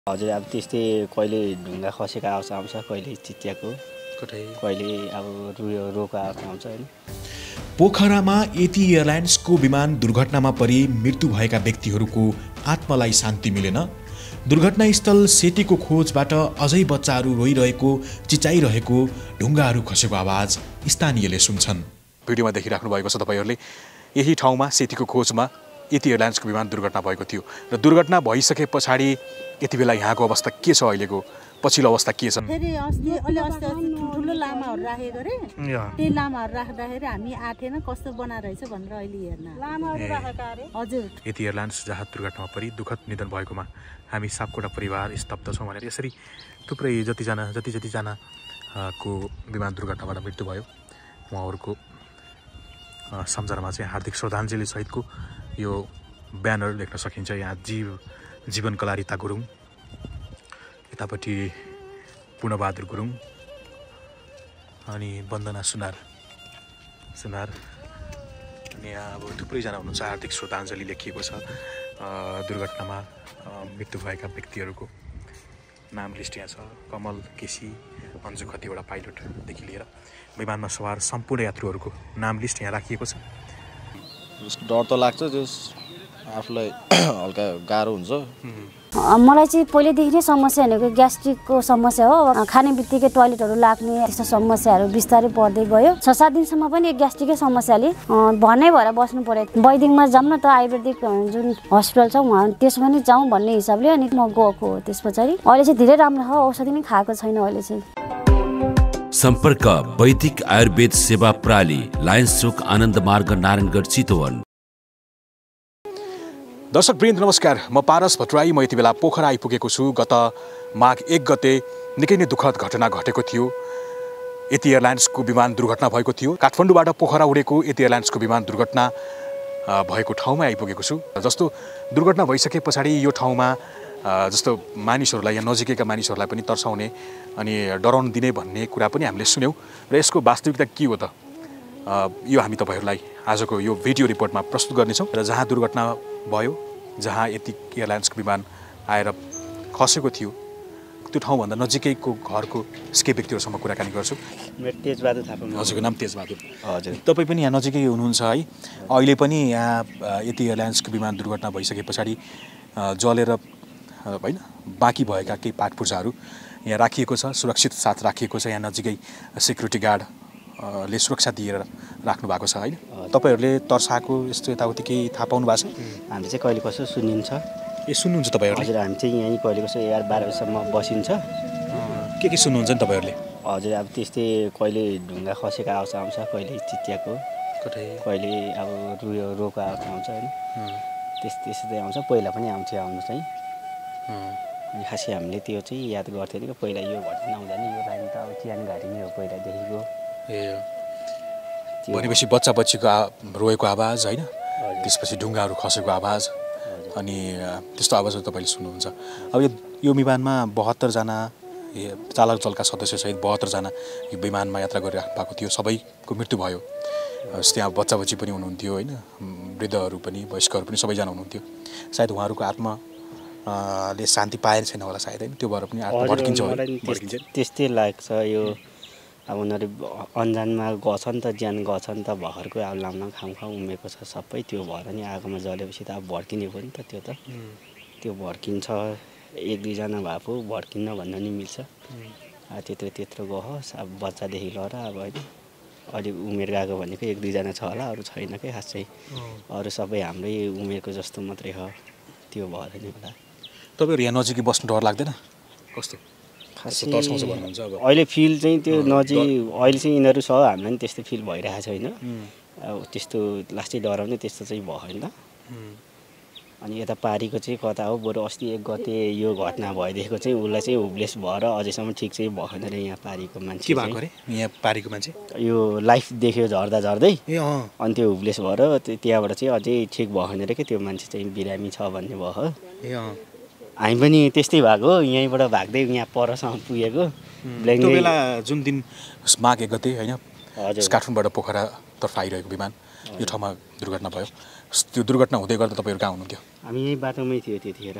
हजुर अब त्यस्तै कहिले ढुङ्गा खसेको आउँछ कहिले चिच्याको कहिले अब रोको आउँछ हैन। पोखरामा यति एयरलाइन्सको विमान दुर्घटनामा परि मृत्यु भएका व्यक्तिहरूको आत्मालाई शान्ति मिलेन। दुर्घटनास्थल सेतीको खोजबाट अझै बच्चाहरू रोइरहेको, चिचाइरहेको, ढुङ्गाहरू खसेको आवाज स्थानीयले सुन्छन्। भिडियोमा देखिराख्नु भएको छ तपाईहरूले, यही ठाउँमा सेतीको खोजमा यति एयरलाइन्सको विमान दुर्घटना भएको थियो र दुर्घटना भइसके पछाडि यति बेला यहाँको अवस्था के छ, अहिलेको पछिल्लो अवस्था के छ? फेरि अस्ति ठुलो लामाहरू राखेको रे, त्यही लामाहरू राख्दाखेरि हामी आथेन कस्तो बनाइरहेछ भनेर अहिले हेर्न लामाहरू राखेका अरे। हजुर, यति एयरलाइन्स जहाज दुर्घटनामा परि दुःखद निधन भएकोमा हामी सापकोटा परिवार स्तब्ध छौँ भनेर यसरी थुप्रै जतिजना को विमान दुर्घटनाबाट मृत्यु भयो उहाँहरूको सम्झनामा चाहिँ हार्दिक श्रद्धाञ्जली सहितको यो ब्यानर देख्न सकिन्छ। यहाँ जीवन कलारिता गुरुङ, यतापट्टि पूर्णबहादुर गुरुङ अनि वन्दना सुनार अनि यहाँ अब थुप्रैजना हुनुहुन्छ। हार्दिक श्रद्धाञ्जली लेखिएको छ। दुर्घटनामा मृत्यु भएका व्यक्तिहरूको नाम लिस्ट यहाँ छ। कमल केसी, अन्जु खतिवटा पाइलटदेखि लिएर विमानमा सवार सम्पूर्ण यात्रुहरूको नाम लिस्ट यहाँ राखिएको छ। डर त लाग्छ, जस आफूलाई हल्का गाह्रो हुन्छ। मलाई चाहिँ पहिलेदेखि नै समस्या भनेको ग्यास्ट्रिकको समस्या हो। खाने बित्तिकै टोयलेटहरू लाग्ने त्यस्तो समस्याहरू बिस्तारै बढ्दै गयो। 6-7 दिनसम्म पनि ग्यास्ट्रिकै समस्याले भर्नै भएर बस्नु पर्यो। वैदिकमा जाउँ न त, आयुर्वेदिक जुन हस्पिटल छ वहाँ त्यसमा नि जाउँ भन्ने हिसाबले अनि म गएको हो। त्यस पछाडि अहिले चाहिँ धेरै राम्रो छ, औषधि नै खाएको छैन अहिले चाहिँ। सम्पर्क वैदिक आयुर्वेद सेवा प्रणाली, लायन्स चोक, आनन्द मार्ग, नारायणगढ, चितवन। दर्शक वृन्द नमस्कार, म पारस भट्टराई। म यति बेला पोखरा आइपुगेको छु। गत माघ 1 गते निकै नै दुःखद घटना घटेको थियो। यति एयरलाइन्सको विमान दुर्घटना भएको थियो। काठमाडौँबाट पोखरा उडेको यति एयरलाइन्सको विमान दुर्घटना भएको ठाउँमा आइपुगेको छु। जस्तो दुर्घटना भइसके पछाडि यो ठाउँमा जस्तो मानिसहरूलाई, यहाँ नजिकैका मानिसहरूलाई पनि तर्साउने अनि डराउन दिने भन्ने कुरा पनि हामीले सुन्यौँ र यसको वास्तविकता के हो त, यो हामी तपाईँहरूलाई आजको यो भिडियो रिपोर्टमा प्रस्तुत गर्नेछौँ। र जहाँ दुर्घटना भयो, जहाँ यति एयरलाइन्सको विमान आएर खसेको थियो, त्यो ठाउँभन्दा नजिकैको घरको स्के व्यक्तिहरूसँग कुराकानी गर्छु। मेरो तेजबहादुर थापा। हजुरको नाम तेजबहादुर? हजुर। तपाईँ पनि यहाँ नजिकै हुनुहुन्छ है? अहिले पनि यहाँ यति एयरलाइन्सको विमान दुर्घटना भइसके पछाडि जलेर होइन बाँकी भएका केही पाठ पूर्जाहरू यहाँ राखिएको छ, सुरक्षित साथ राखिएको छ। यहाँ नजिकै सिक्युरिटी गार्डले सुरक्षा दिएर राख्नु भएको छ होइन? तपाईँहरूले तर्साएको यस्तो यताउति केही थाहा पाउनु भएको छ? हामी चाहिँ कहिले कसो सुनिन्छ। ए, सुन्नुहुन्छ तपाईँहरूले? हजुर, हामी चाहिँ यहीँ कहिले कसो 11-12 बजीसम्म बसिन्छ। के सुन्नुहुन्छ नि तपाईँहरूले? हजुर, अब त्यस्तै कहिले ढुङ्गा खसेको आउँछ कहिले चिच्याको कहिले अब रोको आउँछ होइन। त्यस्तै आउँछ। पहिला पनि आउनु चाहिँ अनि खासै हामीले त्यो चाहिँ याद गर्थ्यो नि। पहिला यो घटना आउँदा नि यो लाइन त अब चियानघारी नै हो पहिलादेखिको। ए, भनेपछि बच्चाको रोएको आवाज होइन, त्यसपछि ढुङ्गाहरू खसेको आवाज अनि त्यस्तो आवाजहरू तपाईँले सुन्नुहुन्छ। अब यो विमानमा 72 जना चालक दलका सदस्यसहित 72 जना यो विमानमा यात्रा गरिराख्नु भएको थियो। सबैको मृत्यु भयो। त्यहाँ बच्चा पनि हुनुहुन्थ्यो होइन, वृद्धहरू पनि, वयस्कहरू पनि सबैजना हुनुहुन्थ्यो। सायद उहाँहरूको आत्मा ले शान्ति पाएर छैन होला सायद होइन, त्यो भएर पनि आत्मा भड्किन्छ। त्यस्तै लाग्छ। यो अब उनीहरू अन्जानमा गछ नि त, ज्यान गछ नि त, भर्खरको अब लाउन खाउँ उमेरको छ सबै। त्यो भएर नि आगोमा जलेपछि त अब भड्किने भयो नि त। त्यो भड्किन्छ। 1-2 जना भए पो भड्किन्न भन्न नि मिल्छ। त्यत्रो गहोस् अब बच्चादेखि लिएर अब होइन अलिक उमेर गएको भनेको 1-2 जना छ होला, अरू छैन के खासै। अरू सबै हाम्रै उमेरको जस्तो मात्रै हो। त्यो भएर नि होला। तपाईँहरू यहाँ नजिकै बस्नु डर लाग्दैन? कस्तो तर्साउँछ भन्नुहुन्छ? अब अहिले फिल चाहिँ त्यो नजिक अहिले चाहिँ यिनीहरू छ, हामीलाई पनि त्यस्तो फिल भइरहेको छैन। अब त्यस्तो लास्टै डराउने त्यस्तो चाहिँ भएन। अनि यता पारीको चाहिँ कता हो, बरु अस्ति 1 गते यो घटना भइदिएको चाहिँ उसलाई चाहिँ होपलेस भएर अझैसम्म ठिक चाहिँ भएन अरे। यहाँ पारीको मान्छे के भएको अरे? यहाँ पारीको मान्छे यो लाइफ देख्यो झर्दै अनि त्यो होपलेस भएर त्यहाँबाट चाहिँ अझै ठिक भएन अरे कि त्यो मान्छे चाहिँ बिरामी छ भन्ने भयो। हामी पनि त्यस्तै भएको, यहीँबाट भाग्दै यहाँ परसम्म पुगेको। त्यो बेला जुन दिन माघ 1 गते होइन, काठमाडौँबाट पोखरातर्फ आइरहेको विमान यो ठाउँमा दुर्घटना भयो। त्यो दुर्घटना हुँदै गर्दा तपाईँहरू कहाँ हुनुहुन्थ्यो? हामी यही बाटोमै थियो त्यतिखेर।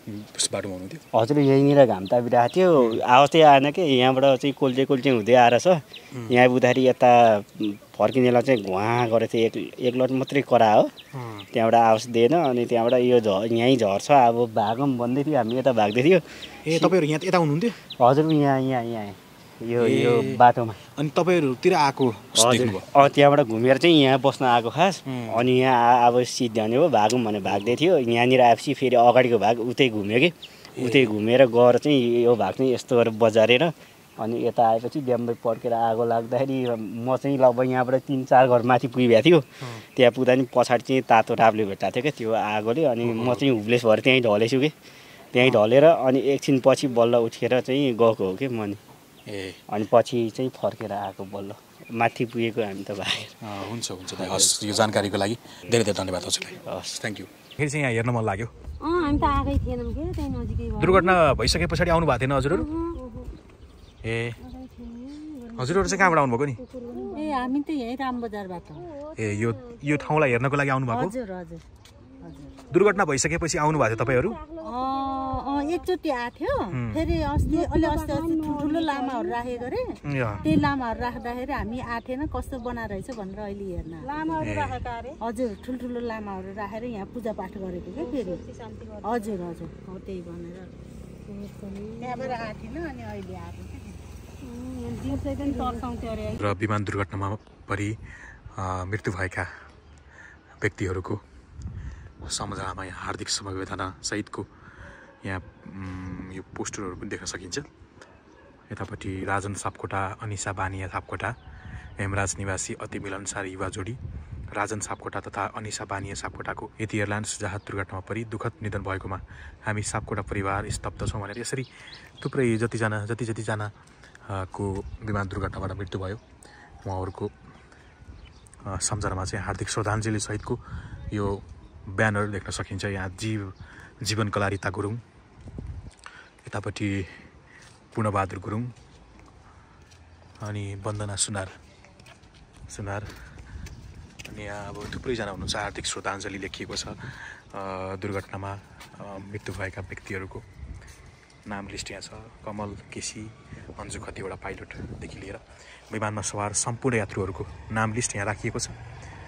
बाटोमा हुनुहुन्थ्यो? हजुर यहीँनिर घाम तापिरहेको थियो आवाजै आएन कि यहाँबाट चाहिँ कोल्चे हुँदै आएर छ यहाँ पुग्दाखेरि यता फर्किनेलाई चाहिँ घुवा गरेको थियो एक लट मात्रै करा हो त्यहाँबाट आवाज दिएन अनि त्यहाँबाट यो यहीँ झर्छ अब भागौँ भन्दै थियो हामी यता भाग्दै थियो ए तपाईँहरू यहाँ यता हुनुहुन्थ्यो? हजुर यहाँ यो बाटोमा अनि तपाईँहरूतिर आएको हजुर त्यहाँबाट घुमेर चाहिँ यहाँ बस्न आएको खास अनि यहाँ अब सिद्ध्याउने हो भागौँ भने भाग्दै थियो यहाँनिर आएपछि फेरि अगाडिको भाग उतै घुम्यो कि उतै घुमेर गएर चाहिँ यो भाग चाहिँ यस्तो गरेर बजारेर अनि यता आएपछि ड्याम्बै पड्केर आगो लाग्दाखेरि म चाहिँ लगभग यहाँबाट 3-4 घर माथि पुगिरहेको थियो त्यहाँ पुग्दा नि पछाडि चाहिँ तातो टापले भेटाएको थियो क्या त्यो आगोले अनि म चाहिँ हुब्लेस भएर त्यहीँ ढलेछु कि त्यहीँ ढलेर अनि एकछिन पछि बल्ल उठेर चाहिँ गएको हो कि म नि अनि पछि चाहिँ फर्केर आएको बल्ल माथि पुगेको हामी त भागेर हुन्छ हस् यो जानकारीको लागि धेरै धेरै धन्यवाद हजुरलाई हस् थ्याङ्क यू फेरि चाहिँ यहाँ हेर्न मन लाग्यो हामी त आएकै थिएनौँ के त्यही नजिकै दुर्घटना भइसके पछाडि आउनु भएको थिएन हजुरहरू ए हजुरहरू चाहिँ कहाँबाट आउनुभएको नि ए हामी त यहीँ रामबजारबाट ए यो ठाउँलाई हेर्नको लागि आउनु भएको हजुर हजुर दुर्घटना भइसकेपछि आउनु भएको थियो तपाईँहरू एकचोटि आएको थियो फेरि अस्ति ठुल्ठुलो लामाहरू राखेको अरे त्यही लामाहरू राख्दाखेरि हामी आएन कस्तो बनाएर रहेछ भनेर अहिले हेर्न लामाहरू राखेका अरे हजुर ठुल्ठुलो लामाहरू राखेर यहाँ पूजापाठ गरेको क्या फेरि हजुर हजुर हो त्यही भनेर त्यहाँबाट आएको थिएन अनि अहिले आएको र विमान दुर्घटनामा परि मृत्यु भएका व्यक्तिहरूको सम्झनामा यहाँ हार्दिक समवेदना सहितको यहाँ यो पोस्टरहरू पनि देख्न सकिन्छ यतापट्टि राजन सापकोटा अनिसा बानिया सापकोटा हेमराज निवासी अति मिलनसार युवा जोडी राजन सापकोटा तथा अनिसा बानिया सापकोटाको यति एयरलाइन्स जहाज दुर्घटनामा परि दुःखद निधन भएकोमा हामी सापकोटा परिवार स्तब्ध छौँ भनेर यसरी थुप्रै जतिजना को विमान दुर्घटनाबाट मृत्यु भयो उहाँहरूको सम्झनामा चाहिँ हार्दिक श्रद्धाञ्जली सहितको यो ब्यानर देख्न सकिन्छ यहाँ जीवन कलारिता गुरुङ यतापट्टि पूर्णबहादुर गुरुङ अनि वन्दना सुनार अनि यहाँ अब थुप्रैजना हुनुहुन्छ हार्दिक श्रद्धाञ्जली लेखिएको छ दुर्घटनामा मृत्यु भएका व्यक्तिहरूको नाम लिस्ट यहाँ छ कमल केसी अन्जु खतिवटा पाइलटदेखि लिएर विमानमा सवार सम्पूर्ण यात्रुहरूको नाम लिस्ट यहाँ राखिएको छ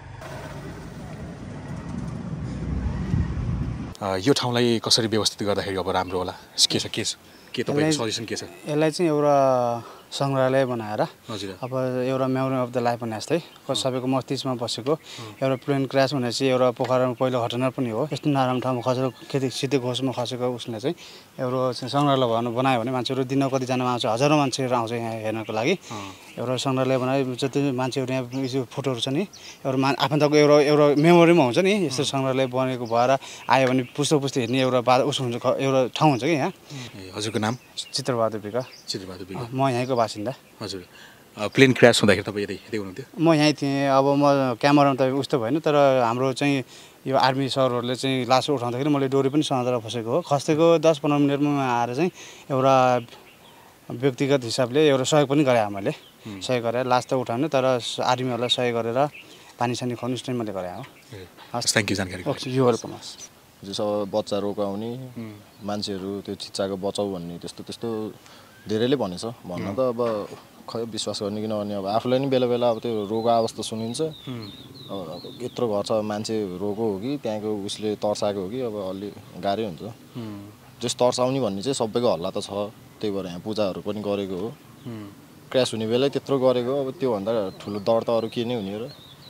यो ठाउँलाई कसरी व्यवस्थित गर्दाखेरि अब राम्रो होला के तपाईँको सजेसन के छ यसलाई चाहिँ एउटा सङ्ग्रहालय बनाएर हजुर अब एउटा मेमोरी अफ द लाइफ भने जस्तै सबैको मस्तिष्कमा बसेको एउटा प्लेन क्रास भनेपछि एउटा पोखरामा पहिलो घटना पनि हो यस्तो नराम्रो ठाउँमा खसेर सिधै घोषमा खसेको उसले चाहिँ एउटा सङ्ग्रहालय बनायो भने मान्छेहरू दिन कतिजना आउँछ हजारौँ मान्छेहरू आउँछ यहाँ हेर्नको लागि एउटा सङ्ग्रहालय बनायो जति मान्छेहरू यहाँ फोटोहरू छ नि एउटा आफन्तको एउटा मेमोरीमा हुन्छ नि यस्तो सङ्ग्रहालय बनेको भएर आयो भने पुस्तक हेर्ने एउटा उस हुन्छ एउटा ठाउँ हुन्छ कि यहाँ हजुरको नाम चित्रबहादुर बिका म यहीँको बासिन्दा हजुर प्लेन क्रास हुँदाखेरि तपाईँ यतै हुनुहुन्थ्यो म यहीँ थिएँ अब म क्यामेरामा त उस्तो भएन तर हाम्रो चाहिँ यो आर्मी सरहरूले चाहिँ लास उठाउँदाखेरि मैले डोरी पनि समातेर फसेको हो खसेको 10-15 मिनटमा आएर चाहिँ एउटा व्यक्तिगत हिसाबले एउटा सहयोग पनि गरेँ मैले सहयोग गरेर लास त उठाउनु तर आर्मीहरूलाई सहयोग गरेर पानी खुवाउनु चाहिँ मैले गरेँ हो थ्याङ्क यू जानकारी यु वेलकम जस्तो बच्चा रोकाउने मान्छेहरू त्यो चिच्चाको बचाउ भन्ने त्यस्तो धेरैले भनेछ भन्न त अब खै विश्वास गर्ने कि नगर्ने अब आफूलाई नि बेला बेला अब त्यो रोगको अवस्था सुनिन्छ अब यत्रो घर छ मान्छे रोगो हो कि त्यहाँको उसले तर्साएको हो कि अब अलि गाह्रै हुन्छ जस तर्साउने भन्ने चाहिँ सबैको हल्ला त छ त्यही भएर यहाँ पूजाहरू पनि गरेको हो क्रास हुने बेलै त्यत्रो गरेको अब त्योभन्दा ठुलो डर त अरू के नै हुने र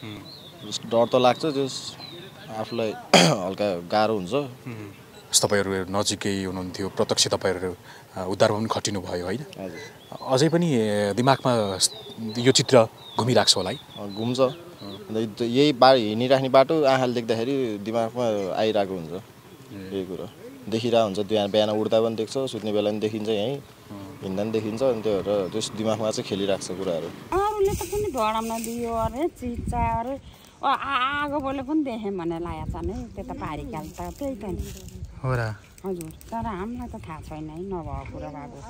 डर त लाग्छ जस आफूलाई हल्का गाह्रो हुन्छ तपाईँहरू नजिकै हुनुहुन्थ्यो प्रत्यक्ष तपाईँहरू उद्धारमा पनि खटिनु भयो होइन अझै पनि दिमागमा यो चित्र घुमिरहेको छ होला है घुम्छ यही हिँडिराख्ने बाटो आँखाले देख्दाखेरि दिमागमा आइरहेको हुन्छ यही कुरा देखिरहेको हुन्छ बिहान उड्दा पनि देख्छ सुत्ने बेला पनि देखिन्छ यहीँ हिँड्दा पनि देखिन्छ अनि त्यो भएर त्यस दिमागमा चाहिँ खेलिरहेको छ कुराहरू अरूले त पनि ढडाउन दियो अरे चिच्चा अरे आगो बोले पनि देखेँ भने लागेको छ नि त्यो त पारिकाल त त्यही त नि हो र हजुर तर हामीलाई त थाहा छैन है नभएको कुरा बाबु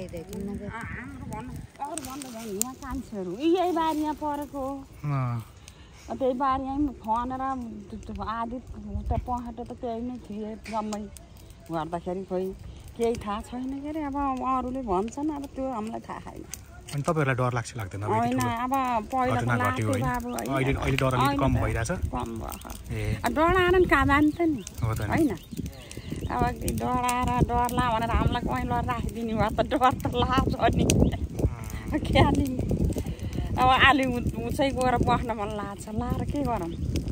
यही बारीमा परेको त्यही बारीमै खनेर आधी उता पखेटा त त्यही नै थिए जम्मै गर्दाखेरि खोइ केही थाहा छैन के अरे अब अरूले भन्छन् अब त्यो हामीलाई थाहा छैन अनि तपाईहरुलाई डर लाग्दैन होइन अब पहिला त लाग्थ्यो अब अहिले डर अलिक कम भइराछ कम भयो डराएर नि कहाँ जान्छ नि होइन अब डराएर डरला भनेर हामीलाई कहीँ लड राखिदिने भए त डर त लाग्छ नि क्याली अब अलि उचाइ गएर बस्न मन लाग्छ लाएर के गरौँ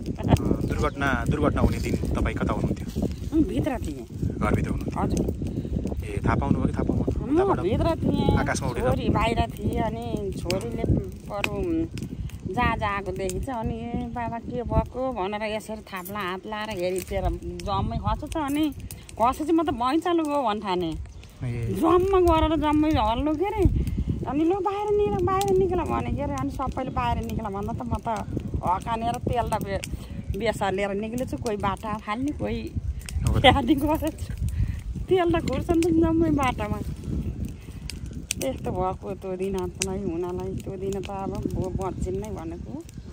दुर्घटना हुने दिन तपाईँ कता हुनुहुन्थ्यो भित्र थिएँ घरभित्र हुनुहुन्थ्यो हजुर ए थाहा पाउनुभयो कि थाहा पाउनु म भित्र थिएँ आकाशमा उडेर छोरी बाहिर थिएँ अनि छोरीले बरु जहाँ आएको देखि चाहिँ अनि ए बाबा के भएको भनेर यसरी थाप्ला हात लाएर हेरितेर जम्मै खस्छ अनि खसेपछि म त भैँचालु गयो भन् ठाने जम्मा गरेर जम्मै हल्लो के अरे अनि ल बाहिर निक्ल भने के अरे अनि सबैले बाहिर निक्ल भन्दा त म त हकानेर तेल र बेसार लिएर निक्लेछु कोही बाटा फाल्ने कोही त्यहाँदेखि गरेछु तेल त खुर्छन् त जम्मै बाटामा त्यस्तो भएको त्यो दिन हुनलाई त्यो दिन त अब बच्चिन् नै भनेको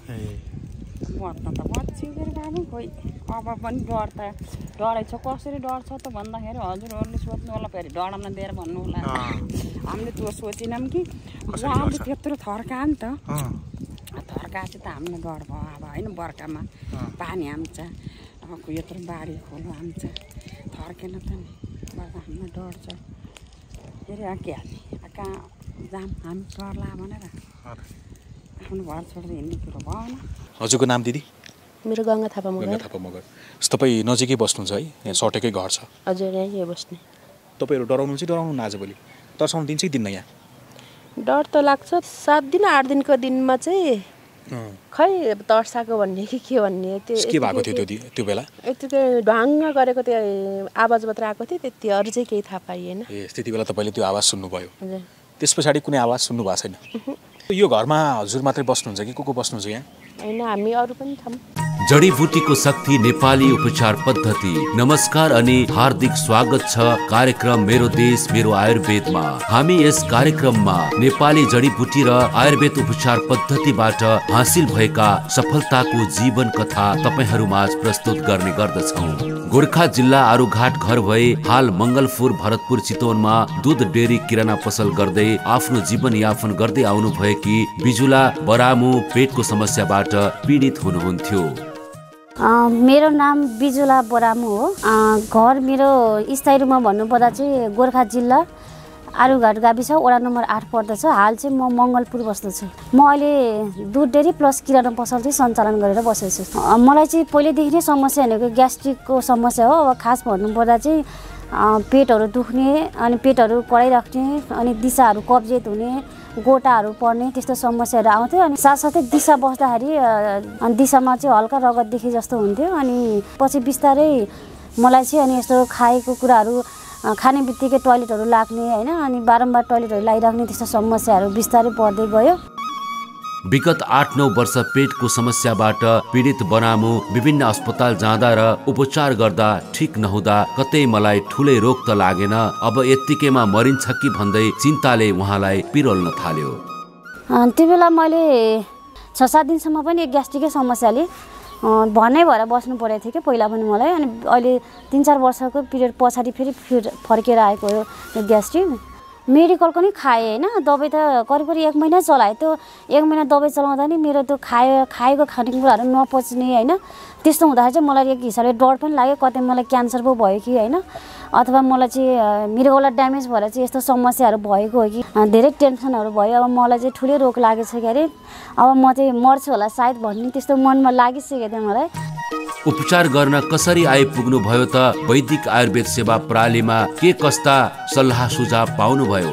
बच्न त बच्यो के अरे बाबु खोइ अब पनि डरै छ कसरी डर छ त भन्दाखेरि हजुरहरूले सोध्नु होला फेरि डराउन दिएर भन्नु होला हामीले त्यो सोचेनौँ कि अब त्यत्रो थर्का नि त थर्काएपछि त हामीलाई डर भयो अब होइन बर्खामा पानी हाम्छ अब यत्रो बाढी खोलो हाम्छ थर्केन त नि हामीलाई डर छ के अरे के हाल्ने कहाँ जाम हामी डरला भनेर आफ्नो घर छोडेर हिँड्ने कुरो भएन हजुरको नाम दिदी मेरो गङ्गा थापा मगर तपाईँ नजिकै बस्नुहुन्छ है यहाँ सटेकै घर छ हजुर यहीँ बस्ने तपाईँहरू डराउनु चाहिँ डराउनु आज भोलि तर्साउनु दिन्छ कि दिन्न यहाँ डर त लाग्छ 7 दिन 8 दिनको दिनमा चाहिँ खै तर्साएको भन्ने कि के भन्ने त्यो के भएको थियो त्यो बेला यतिकै ढङ्ग गरेको त्यो आवाज मात्र आएको थियो त्यति अरू चाहिँ केही थाहा पाइएन ए त्यति बेला तपाईँले त्यो आवाज सुन्नुभयो त्यस पछाडि कुनै आवाज सुन्नु भएको छैन यो घरमा हजुर मात्रै बस्नुहुन्छ कि को बस्नुहुन्छ यहाँ हैन हामी अरू पनि छौं जडीबुटीको शक्ति नेपाली उपचार पद्धति। नमस्कार अनि हार्दिक स्वागत छ कार्यक्रम मेरो देश मेरो आयुर्वेदमा। हामी यस कार्यक्रममा नेपाली जडीबुटी र आयुर्वेद उपचार पद्धतिबाट हासिल भएका सफलताको जीवन कथा तपाईहरुमाझ प्रस्तुत गर्ने गर्दछौं। गोरखा जिल्ला आरुघाट घर भए हाल मंगलपुर भरतपुर चितवनमा दूध डेरी किराना पसल गर्दै आफ्नो जीवन यापन गर्दै आउनु भएकी बिजुला बरामु पेटको समस्याबाट पीडित हुनुहुन्थ्यो। मेरो नाम बिजुला बरामु हो। घर मेरो स्थायी रूपमा भन्नुपर्दा चाहिँ गोरखा जिल्ला आरुघाट गाविस वडा नम्बर 8 पर्दछ। हाल चाहिँ म मंगलपुर बस्दछु। म अहिले दूध डेरी प्लस किराना पसल चाहिँ सञ्चालन गरेर बसेको छु। मलाई चाहिँ पहिलेदेखि नै समस्या भनेको ग्यास्ट्रिकको समस्या हो। अब खास भन्नुपर्दा चाहिँ पेटहरू दुख्ने अनि पेटहरू कराइराख्ने अनि दिशाहरू कब्जियत हुने गोटाहरू पर्ने त्यस्तो समस्याहरू आउँथ्यो। अनि साथसाथै दिशा बस्दाखेरि दिशामा चाहिँ हल्का रगत देखे जस्तो हुन्थ्यो। अनि पछि बिस्तारै मलाई चाहिँ अनि यस्तो खाएको कुराहरू खाने बित्तिकै टोयलेटहरू लाग्ने हैन अनि बारम्बार टोयलेटहरू लागिराख्ने त्यस्तो समस्याहरू बिस्तारै बढ्दै गयो। विगत 8-9 वर्ष पेटको समस्याबाट पीडित बरामु विभिन्न अस्पताल जाँदा र उपचार गर्दा ठिक नहुँदा कतै मलाई ठुलै रोग त लागेन, अब यत्तिकैमा मरिन्छ कि भन्दै चिन्ताले उहाँलाई पिरोल्न थाल्यो। त्यो बेला मैले 6-7 दिनसम्म पनि एक ग्यास्ट्रिकै समस्याले भनै भएर बस्नु परेको थियो कि पहिला पनि मलाई। अनि अहिले 3-4 वर्षको पिरियड पछाडि फेरि फर्केर आएको हो यो ग्यास्ट्रिक। मेडिकलको नि खाएँ हैन, दबाई त करिब 1 महिना चलाएँ। त्यो 1 महिना दबाई चलाउँदा नि मेरो त्यो खाएको खानेकुराहरू नपच्ने हैन, त्यस्तो हुँदाखेरि चाहिँ मलाई एक हिसाबले डर पनि लाग्यो कतै मलाई क्यान्सर पो भयो कि हैन, अथवा मलाई चाहिँ मृगौला ड्यामेज भएर चाहिँ यस्तो समस्याहरू भएको हो कि धेरै टेन्सनहरू भयो। अब मलाई चाहिँ ठुलै रोग लागेछ के अरे, अब म चाहिँ मर्छु होला सायद भन्ने त्यस्तो मनमा लागिसकेको थियो मलाई। उपचार गर्न कसरी आइपुग्नु भयो त वैदिक आयुर्वेद सेवा प्रणालीमा के कस्ता सल्लाह सुझाव पाउनु भयो?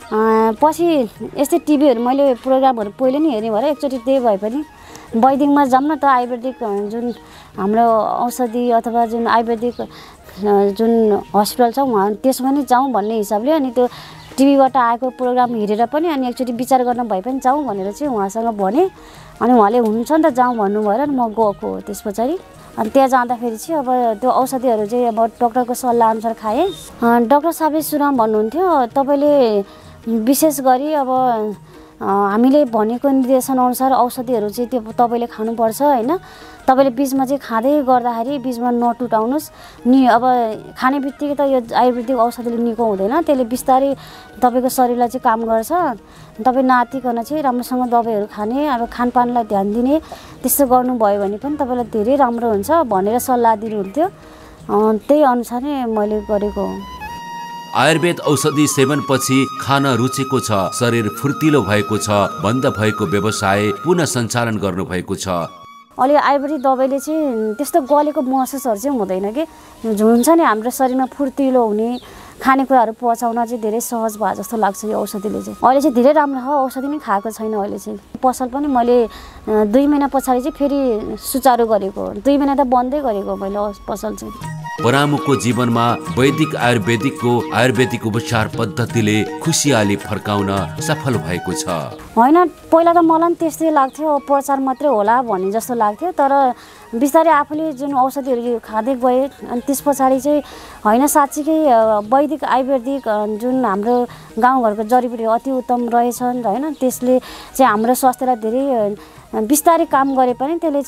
पछि यस्तै टिभीहरू मैले प्रोग्रामहरू पहिले नै हेर्ने भएर एकचोटि त्यही भए पनि वैदिकमा जाऊँ न त, आयुर्वेदिक जुन हाम्रो औषधि अथवा जुन आयुर्वेदिक जुन हस्पिटल छ वहाँ त्यसमा नै जाउँ भन्ने हिसाबले अनि त्यो टिभीबाट आएको प्रोग्राम हेरेर पनि अनि एकचोटि विचार गर्न भए पनि जाउँ भनेर चाहिँ उहाँसँग भने। अनि उहाँले हुन्छ नि त जाउँ भन्नुभयो र म गएको हो। त्यस पछाडि अनि त्यहाँ जाँदाखेरि चाहिँ अब त्यो औषधिहरू चाहिँ अब डक्टरको सल्लाह अनुसार खाएँ। डाक्टर साहबले सुनाम भन्नुहुन्थ्यो, तपाईँले विशेष गरी अब हामीले भनेको निर्देशन अनुसार औषधिहरू चाहिँ त्यो तपाईँले खानुपर्छ होइन। तपाईँले बिचमा चाहिँ खाँदै गर्दाखेरि बिचमा नटुटाउनुहोस् नि। अब खाने बित्तिकै त यो आयुर्वेदिक औषधिले निको हुँदैन, त्यसले बिस्तारै तपाईँको शरीरलाई चाहिँ काम गर्छ। तपाईँ नातिकन चाहिँ राम्रोसँग दबाईहरू खाने, अब खानपानलाई ध्यान दिने, त्यस्तो गर्नुभयो भने पनि तपाईँलाई धेरै राम्रो हुन्छ भनेर सल्लाह दिनुहुन्थ्यो। त्यही अनुसार नै मैले गरेको हो। आयुर्वेद औषधि सेवनपछि खान रुचेको छ, शरीर फुर्तिलो भएको छ, बन्द भएको व्यवसाय पुनः सञ्चालन गर्नुभएको छ। अहिले आयुर्वेदिक दबाईले चाहिँ त्यस्तो गलेको महसुसहरू चाहिँ हुँदैन कि हुन्छ नि। हाम्रो शरीरमा फुर्तिलो हुने, खानेकुराहरू पचाउन चाहिँ धेरै सहज भयो जस्तो लाग्छ यो औषधिले चाहिँ। अहिले चाहिँ धेरै राम्रो हो, औषधि नै खाएको छैन अहिले चाहिँ। पसल पनि मैले 2 महिना पछाडि चाहिँ फेरि सुचारू गरेको, 2 महिना त बन्दै गरेको मैले पसल चाहिँ। परामुको जीवनमा वैदिक आयुर्वेदिक उपचार पद्धतिले खुसियाली फर्काउन सफल भएको छ। होइन, पहिला त मलाई पनि त्यस्तै लाग्थ्यो, उपचार मात्रै होला भन्ने जस्तो लाग्थ्यो। तर बिस्तारै आफूले जुन औषधिहरू खाँदै गएँ अनि त्यस पछाडि चाहिँ होइन, साँच्चीकै वैदिक आयुर्वेदिक जुन हाम्रो गाउँघरको जडीबुटीहरू अति उत्तम रहेछन् होइन। त्यसले चाहिँ हाम्रो स्वास्थ्यलाई धेरै बिस्तारै काम गरे पनि त्यसले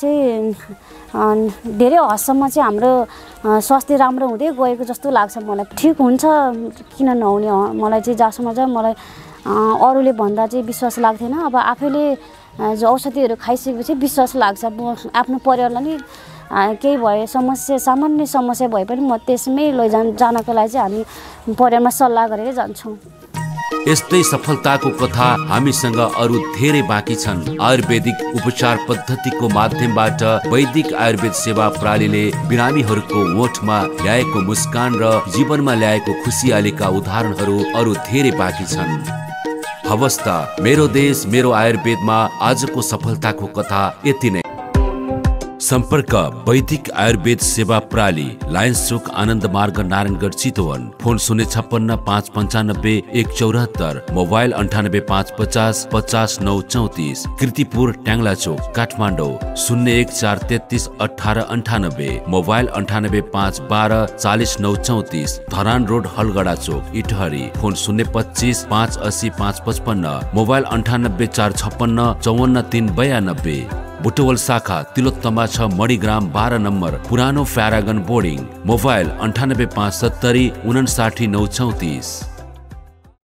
चाहिँ धेरै हदसम्म चाहिँ हाम्रो स्वास्थ्य राम्रो हुँदै गएको जस्तो लाग्छ मलाई। ठिक हुन्छ किन नहुने, मलाई चाहिँ जहाँसम्म चाहिँ मलाई अरूले भन्दा चाहिँ विश्वास लाग्थेन। अब आफैले जो औषधिहरू खाइसकेपछि विश्वास लाग्छ। आफ्नो परिवारलाई नि केही भयो सामान्य समस्या भए पनि म त्यसमै जानको लागि चाहिँ हामी परिवारमा सल्लाह गरेर जान्छौँ। यस्तै सफलताको कथा हामीसँग अरू धेरै बाँकी छन्। आयुर्वेदिक उपचार पद्धतिको माध्यमबाट वैदिक आयुर्वेद सेवा प्रणालीले बिरामीहरूको ओठमा ल्याएको मुस्कान र जीवनमा ल्याएको खुसियालीका उदाहरणहरू अरू धेरै बाँकी छन्। हवस् त, मेरो देश मेरो आयुर्वेदमा आजको सफलताको कथा यति नै। सम्पर्क वैदिक आयुर्वेद सेवा प्रणाली, Lions Chowk, Anand Marg, Narayangarh, Chitwan. Phone 056 595 174, mobile 98 550 50 934। Kirtipur, Tyangla Chowk, Kathmandu 014 33 18 98, mobile 98 512 40 934। Dharan road, Halgada Chowk, Itahari. Phone 025 580 555, mobile 98 456 54 392। Butwal शाखा, तिलोत्तमा 6, मणिग्राम 12 नम्बर, पुरानो प्यारागन बोर्डिङ। मोबाइल 98 570 59 934।